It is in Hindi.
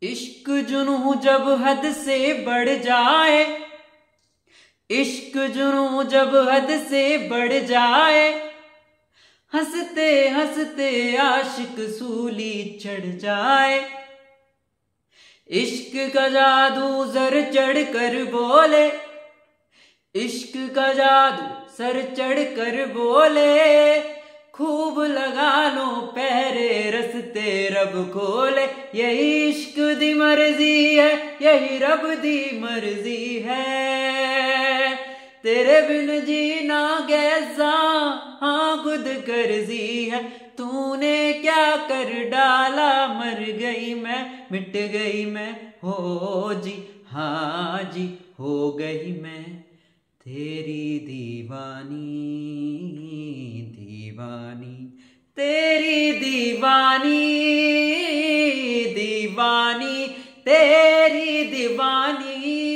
इश्क जुनूं जब हद से बढ़ जाए, इश्क जुनूं जब हद से बढ़ जाए, हंसते हंसते आशिक सूली चढ़ जाए। इश्क का जादू सर चढ़ कर बोले, इश्क का जादू सर चढ़ कर बोले, खूब लगा लो पहरे रस्ते रब खोले। यही इश्क दी मर्जी है, यही रब दी मर्जी है, तेरे बिन जीना कैसा हाँ खुद गर्जी है। तूने क्या कर डाला, मर गई मैं मिट गई मैं, हो जी हाँ जी हो गई मैं तेरी दीवानी दीवानी, तेरी दीवानी दीवानी, तेरी दीवानी।